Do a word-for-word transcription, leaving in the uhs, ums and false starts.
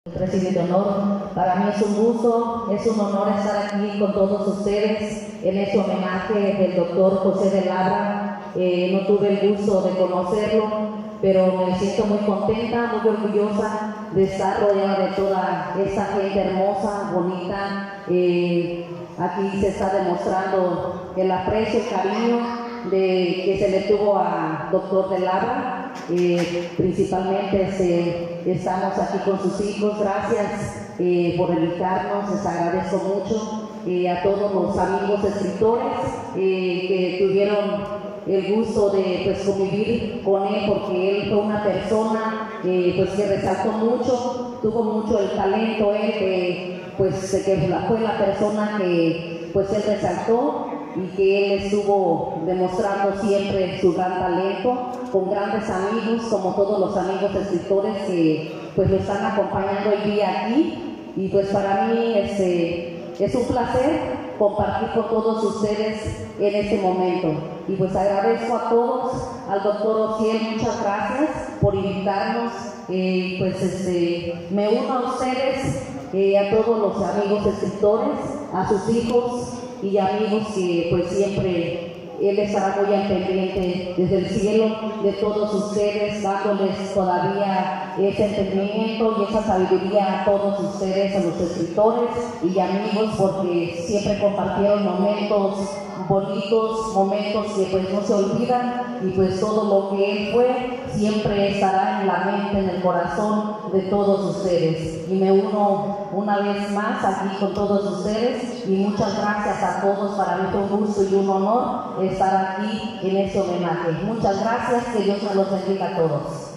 Presidente de honor, para mí es un gusto, es un honor estar aquí con todos ustedes en este homenaje del doctor José de Labra. Eh, no tuve el gusto de conocerlo, pero me siento muy contenta, muy orgullosa de estar rodeada de toda esta gente hermosa, bonita. Eh, aquí se está demostrando el aprecio, el cariño de, que se le tuvo al doctor de Labra. Eh, principalmente este, estamos aquí con sus hijos. Gracias eh, por invitarnos, les agradezco mucho. Eh, a todos los amigos escritores eh, que tuvieron el gusto de pues, convivir con él, porque él fue una persona eh, pues, que resaltó mucho, tuvo mucho el talento, él que, pues, que fue la persona que pues, él resaltó y que él estuvo demostrando siempre su gran talento, con grandes amigos, como todos los amigos escritores que pues lo están acompañando hoy día aquí. Y pues para mí este, es un placer compartir con todos ustedes en este momento. Y pues agradezco a todos, al doctor Ociel, muchas gracias por invitarnos. Eh, pues este, me uno a ustedes, eh, a todos los amigos escritores, a sus hijos y amigos que pues siempre él estará muy al pendiente desde el cielo de todos ustedes, dándoles todavía ese entendimiento y esa sabiduría a todos ustedes, a los escritores y amigos, porque siempre compartieron momentos bonitos, momentos que pues no se olvidan, y pues todo lo que él fue siempre estará en la mente, en el corazón de todos ustedes. Y me uno una vez más aquí con todos ustedes y muchas gracias a todos. Para mí fue un gusto y un honor estar aquí en este homenaje. Muchas gracias, que Dios me los bendiga a todos.